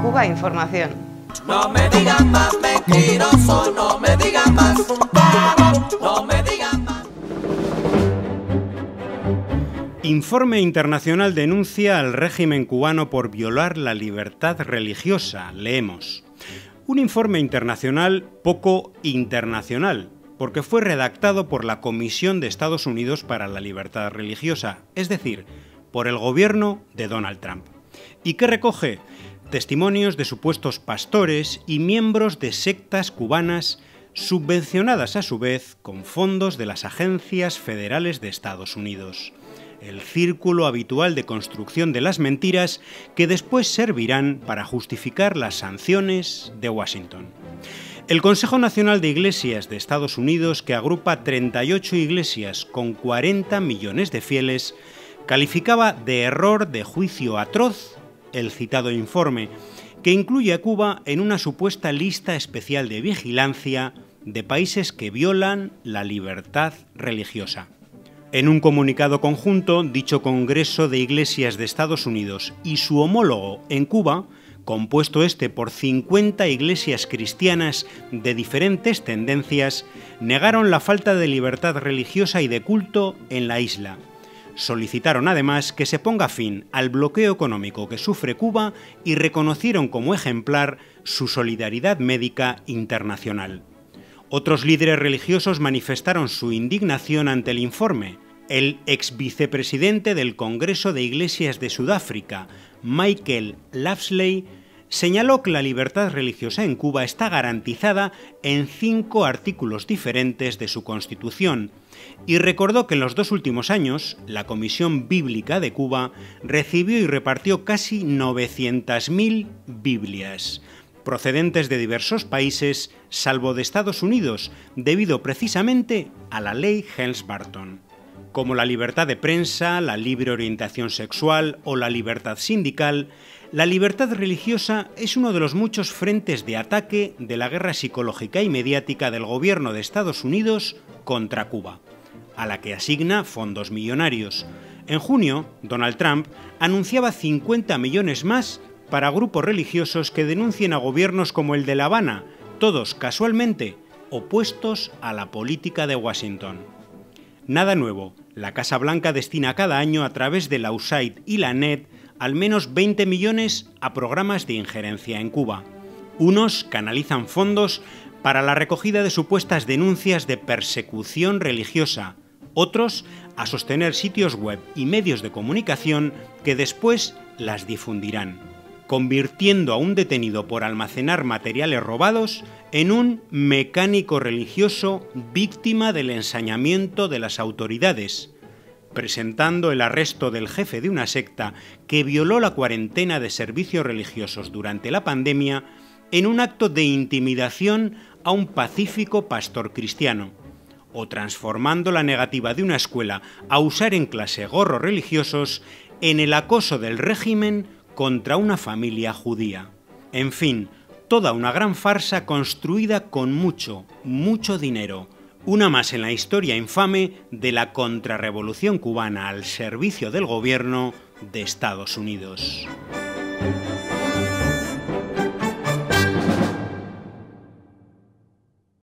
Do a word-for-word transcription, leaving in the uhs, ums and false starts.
Cuba Información. No me digan más mentiroso, no me digan más, no me digan más. Informe internacional denuncia al régimen cubano por violar la libertad religiosa. Leemos. Un informe internacional poco internacional, porque fue redactado por la Comisión de Estados Unidos para la Libertad Religiosa, es decir, por el gobierno de Donald Trump, y que recoge testimonios de supuestos pastores y miembros de sectas cubanas subvencionadas a su vez con fondos de las agencias federales de Estados Unidos. El círculo habitual de construcción de las mentiras que después servirán para justificar las sanciones de Washington. El Consejo Nacional de Iglesias de Estados Unidos, que agrupa treinta y ocho iglesias con cuarenta millones de fieles, calificaba de error de juicio atroz el citado informe, que incluye a Cuba en una supuesta lista especial de vigilancia de países que violan la libertad religiosa. En un comunicado conjunto, dicho Congreso de Iglesias de Estados Unidos y su homólogo en Cuba, compuesto este por cincuenta iglesias cristianas de diferentes tendencias, negaron la falta de libertad religiosa y de culto en la isla. Solicitaron además que se ponga fin al bloqueo económico que sufre Cuba y reconocieron como ejemplar su solidaridad médica internacional. Otros líderes religiosos manifestaron su indignación ante el informe. El ex vicepresidente del Congreso de Iglesias de Sudáfrica, Michael Lafsley, señaló que la libertad religiosa en Cuba está garantizada en cinco artículos diferentes de su Constitución y recordó que en los dos últimos años la Comisión Bíblica de Cuba recibió y repartió casi novecientas mil Biblias, procedentes de diversos países, salvo de Estados Unidos, debido precisamente a la ley Helms-Burton. Como la libertad de prensa, la libre orientación sexual o la libertad sindical, la libertad religiosa es uno de los muchos frentes de ataque de la guerra psicológica y mediática del gobierno de Estados Unidos contra Cuba, a la que asigna fondos millonarios. En junio, Donald Trump anunciaba cincuenta millones más para grupos religiosos que denuncien a gobiernos como el de La Habana, todos casualmente opuestos a la política de Washington. Nada nuevo, la Casa Blanca destina cada año a través de la U S A I D y la N E T al menos veinte millones a programas de injerencia en Cuba. Unos canalizan fondos para la recogida de supuestas denuncias de persecución religiosa, otros a sostener sitios web y medios de comunicación que después las difundirán, convirtiendo a un detenido por almacenar materiales robados en un mecánico religioso víctima del ensañamiento de las autoridades, presentando el arresto del jefe de una secta que violó la cuarentena de servicios religiosos durante la pandemia en un acto de intimidación a un pacífico pastor cristiano, o transformando la negativa de una escuela a usar en clase gorros religiosos en el acoso del régimen contra una familia judía. En fin, toda una gran farsa construida con mucho, mucho dinero. Una más en la historia infame de la contrarrevolución cubana al servicio del gobierno de Estados Unidos.